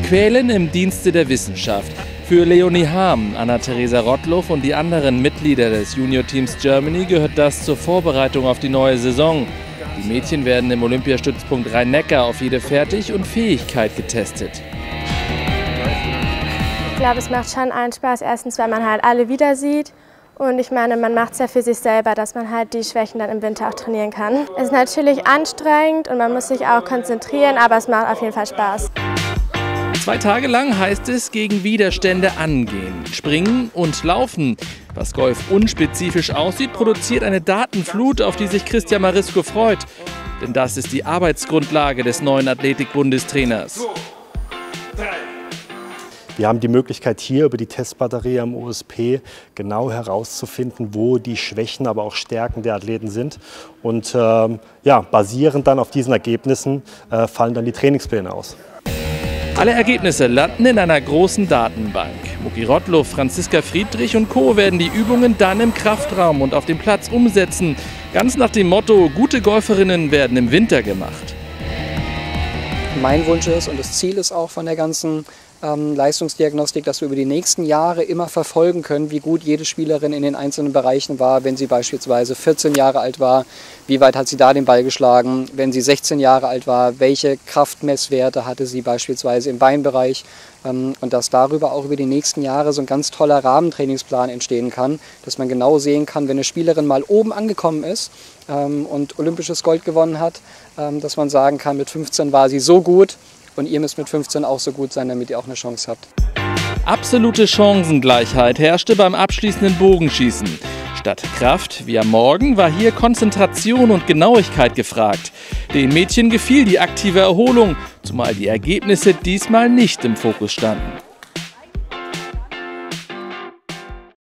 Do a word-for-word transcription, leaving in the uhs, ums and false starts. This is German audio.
Quälen im Dienste der Wissenschaft. Für Leonie Harm, Anna-Theresa Rottluff und die anderen Mitglieder des Junior-Teams Germany gehört das zur Vorbereitung auf die neue Saison. Die Mädchen werden im Olympiastützpunkt Rhein-Neckar auf jede Fertig- und Fähigkeit getestet. Ich glaube, es macht schon einen Spaß, erstens, weil man halt alle wieder sieht. Und ich meine, man macht es ja für sich selber, dass man halt die Schwächen dann im Winter auch trainieren kann. Es ist natürlich anstrengend und man muss sich auch konzentrieren, aber es macht auf jeden Fall Spaß. Zwei Tage lang heißt es gegen Widerstände angehen, springen und laufen. Was Golf unspezifisch aussieht, produziert eine Datenflut, auf die sich Christian Marisko freut. Denn das ist die Arbeitsgrundlage des neuen Athletik-Bundestrainers. Wir haben die Möglichkeit, hier über die Testbatterie am O S P genau herauszufinden, wo die Schwächen, aber auch Stärken der Athleten sind. Und ähm, ja, basierend dann auf diesen Ergebnissen äh, fallen dann die Trainingspläne aus. Alle Ergebnisse landen in einer großen Datenbank. Mucki Rottluff, Franziska Friedrich und Co. werden die Übungen dann im Kraftraum und auf dem Platz umsetzen. Ganz nach dem Motto, gute Golferinnen werden im Winter gemacht. Mein Wunsch ist und das Ziel ist auch von der ganzen ähm, Leistungsdiagnostik, dass wir über die nächsten Jahre immer verfolgen können, wie gut jede Spielerin in den einzelnen Bereichen war. Wenn sie beispielsweise vierzehn Jahre alt war, wie weit hat sie da den Ball geschlagen? Wenn sie sechzehn Jahre alt war, welche Kraftmesswerte hatte sie beispielsweise im Beinbereich? Ähm, und dass darüber auch über die nächsten Jahre so ein ganz toller Rahmentrainingsplan entstehen kann, dass man genau sehen kann, wenn eine Spielerin mal oben angekommen ist ähm, und olympisches Gold gewonnen hat, ähm, dass man sagen kann, mit fünfzehn war sie so gut und ihr müsst mit fünfzehn auch so gut sein, damit ihr auch eine Chance habt. Absolute Chancengleichheit herrschte beim abschließenden Bogenschießen. Statt Kraft wie am Morgen war hier Konzentration und Genauigkeit gefragt. Den Mädchen gefiel die aktive Erholung, zumal die Ergebnisse diesmal nicht im Fokus standen.